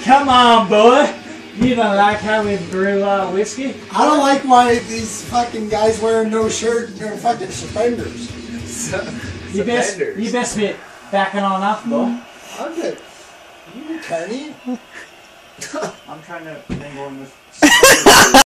Come on, boy. You don't like how we brew whiskey? I don't like why these fucking guys wearing no shirt and fucking suspenders. You best be backing on off, boy. Okay. You Kenny? I'm trying to mingle in this.